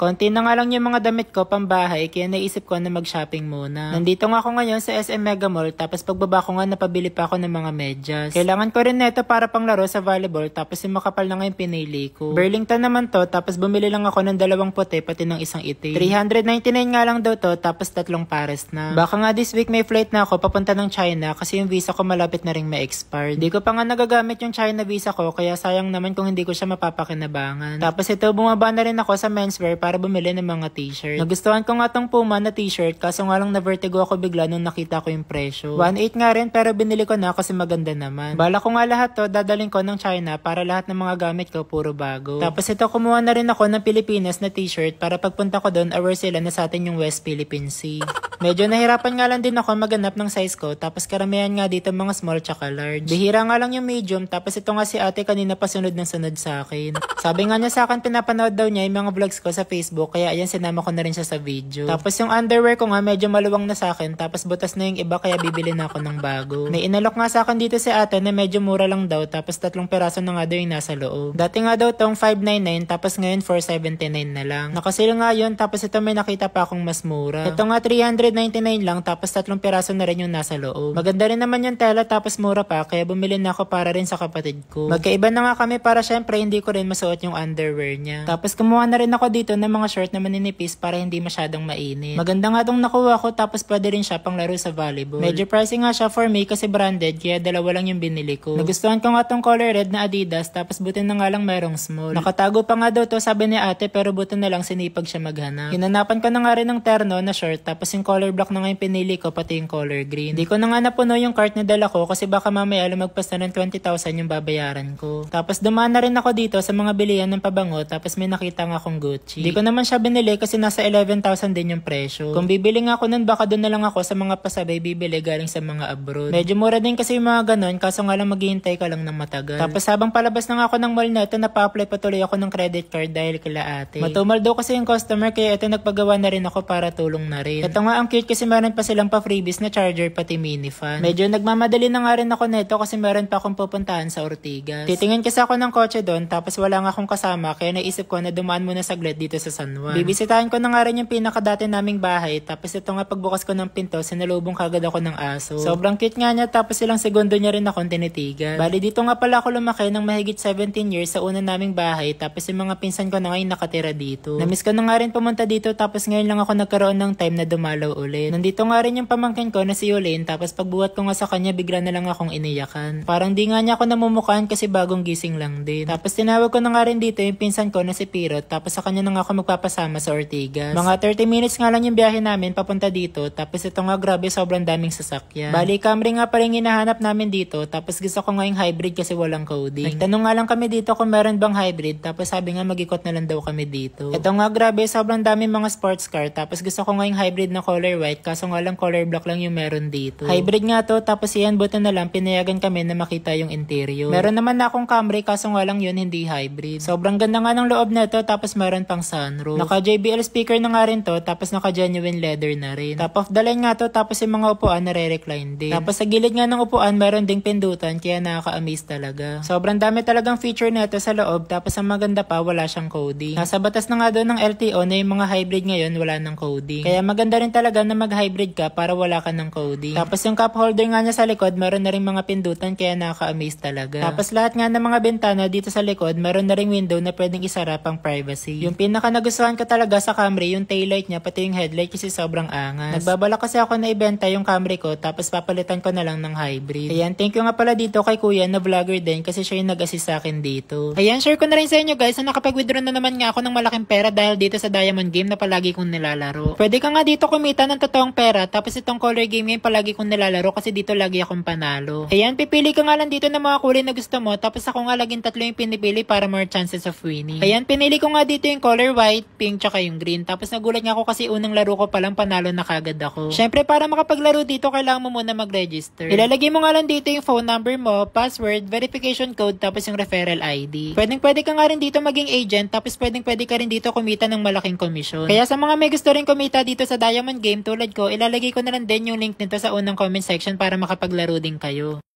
Konti na nga lang yung mga damit ko pambahay kaya naisip ko na mag-shopping muna. Nandito nga ako ngayon sa SM Mega Mall tapos pagbaba ko nga napabili pa ako ng mga medyas. Kailangan ko rin neto para panglaro sa volleyball tapos yung makapal na nga yung pinili ko. Burlington naman to tapos bumili lang ako ng 2 puti pati ng isang itim. 399 nga lang daw to tapos 3 pares na. Baka nga this week may flight na ako papunta ng China kasi yung visa ko malapit na ring ma-expire. Di ko pa nga nagagamit yung China visa ko kaya sayang naman kung hindi ko siya mapapakinabangan. Tapos ito bumaba na rin ako sa menswear para bumili ng mga t-shirt. Nagustuhan ko nga tong Puma na t-shirt kaso nga lang na-vertigo ako bigla nung nakita ko yung presyo. 1.8 nga rin pero binili ko na kasi maganda naman. Bala ko nga lahat to dadalhin ko ng China para lahat ng mga gamit ko puro bago. Tapos ito kumuha na rin ako ng Pilipinas na t-shirt para pagpunta ko doon aware sila na sa atin yung West Philippine Sea. Medyo nahirapan nga lang din ako maganap ng size ko tapos karamihan nga dito mga small tsaka large. Bihira nga lang yung medium tapos ito nga si ate kanina pa sunod ng sunod sa akin. Sabi nga niya sa akin pinapanood daw niya yung mga vlogs ko sa Facebook kaya ayan sinama ko na rin siya sa video. Tapos yung underwear ko nga medyo maluwang na sa akin tapos butas na yung iba kaya bibili na ako ng bago. May inalok nga sa akin dito si ate na medyo mura lang daw tapos 3 peraso na nga daw yung nasa loob. Dati nga daw tong 599 tapos ngayon 479 na lang. Nakasil nga yun tapos ito may nakita pa akong mas mura. Ito nga 399 lang tapos 3 peraso na rin yung nasa loob. Maganda rin naman yung tela tapos mura pa kaya bumili na ako para rin sa kapatid ko. Magkaiba na nga kami para syempre hindi ko rin masuot yung underwear niya. Tapos kumuha na rin ako dito ng mga short na maninipis para hindi masyadong mainit. Maganda nga tong nakuha ko tapos pwede rin siya pang laro sa volleyball. Medyo pricey nga siya for me kasi branded kaya 2 lang yung binili ko. Nagustuhan ko nga tong color red na Adidas tapos buti na nga lang merong small. Nakatago pa nga daw to sabi ni ate pero buti na lang sinipag siya maghanap. Hinanapan ko na nga rin ng terno na short tapos yung color black na nga yung pinili ko pati yung color green. Di ko na nga napuno yung cart na dala ko kasi baka mamaya lumagpas na ng 20,000 yung babayaran ko. Tapos dumaan na rin ako dito sa mga bilihan ng pabango tapos may nakita nga akong Gucci. Di ko naman siya binili kasi nasa 11,000 din yung presyo. Kung bibili nga ako nun baka doon na lang ako sa mga pasabay bibili galing sa mga abroad. Medyo mura din kasi yung mga ganon kaso nga lang maghihintay ka lang ng matagal. Tapos habang palabas na nga ako ng mall na ito napa-apply patuloy ako ng credit card dahil kila ate. Matumal daw kasi yung customer kaya ito nagpagawa na rin ako para tulong na rin. Ito nga ang cute kasi meron pa silang pa freebies na charger pati mini fan. Medyo nagmamadali na nga rin ako neto kasi meron pa akong pupuntahan sa Ortigas. Titingin kasi ako ng kotse doon tapos wala nga akong kasama kaya naisip ko na dumaan muna saglit dito sa San Juan. Bibisitahin ko na nga rin yung pinakadati naming bahay tapos ito nga pagbukas ko ng pinto sinalubong kagad ako ng aso. Sobrang cute nga niya tapos ilang segundo niya rin akong tinitigan. Bali dito nga pala ako lumaki ng mahigit 17 years sa una naming bahay tapos yung mga pinsan ko na ngayon nakatira dito. Namiss ko na nga rin pumunta dito tapos ngayon lang ako nagkaroon ng time na dumalaw ulit. Nandito nga rin yung pamangkin ko na si Yulin tapos pagbuhat ko nga sa kanya bigla na lang akong iniyakan. Parang di nga niya ako namumukhaan kasi bagong gising lang din. Tapos tinawag ko na nga rin dito yung pinsan ko na si Pirot tapos sa kanya na nga ako magpapasama sa Ortigas. Mga 30 minutes nga lang yung biyahe namin papunta dito tapos ito nga grabe sobrang daming sasakyan. Bali Camry nga pala yung hinahanap namin dito tapos gusto ko nga yung hybrid kasi walang coding. Nagtanong nga lang kami dito kung meron bang hybrid tapos sabi nga mag-ikot na lang daw kami dito. Ito nga grabe sobrang daming mga sports car tapos gusto ko nga yung hybrid na color white kaso nga lang color black lang yung meron dito. Hybrid nga to tapos yan buto na lang pinayagan kami na makita yung interior. Meron naman na akong Camry kaso nga lang yun hindi hybrid. Sobrang ganda nga ng loob nito tapos meron pang sunroof. Naka JBL speaker na nga rin to tapos naka genuine leather na rin. Top of the line nga to tapos yung mga upuan nare-recline din. Tapos sa gilid nga ng upuan meron ding pindutan kaya nakaka-amaze talaga. Sobrang dami talagang feature nito sa loob tapos ang maganda pa wala siyang coding. Nasa batas na nga doon ng LTO na yung mga hybrid ngayon wala ng coding. Kaya maganda rin talaga na mag-hybrid ka para wala ka ng coding. Tapos yung cup holder nga niya sa likod meron na rin mga pindutan kaya nakaka-amaze talaga. Tapos lahat nga ng mga bintana dito sa likod meron na ring window na pwedeng isara pang privacy. Yung pinaka nagustuhan ko talaga sa Camry yung taillight niya pati yung headlight kasi sobrang angas. Nagbabala kasi ako na ibenta yung Camry ko tapos papalitan ko na lang ng hybrid. Ayan, thank you nga pala dito kay kuya na vlogger din kasi siya yung nag-assist sa akin dito. Ayan, share ko na rin sa inyo guys na nakapag-withdraw na naman nga ako ng malaking pera dahil dito sa Diamond Game na palagi kong nilalaro. Pwede ka nga dito kumita ng totoong pera tapos itong color game ngayon palagi kong nilalaro kasi dito lagi akong panalo. Ayan, pipili ka nga lang dito ng mga kulay na gusto mo tapos ako nga laging 3 yung pinipili para more chances of winning. Ayan, pinili ko nga dito yung color white, pink, tsaka yung green. Tapos nagulat nga ako kasi unang laro ko palang panalo na kagad ako. Syempre para makapaglaro dito kailangan mo muna mag-register. Ilalagay mo nga lang dito yung phone number mo, password, verification code, tapos yung referral ID. Pwede ka nga rin dito maging agent tapos pwede ka rin dito kumita ng malaking komisyon. Kaya sa mga may gusto rin kumita dito sa Diamond Game tulad ko, ilalagay ko na lang din yung link nito sa unang comment section para makapaglaro din kayo.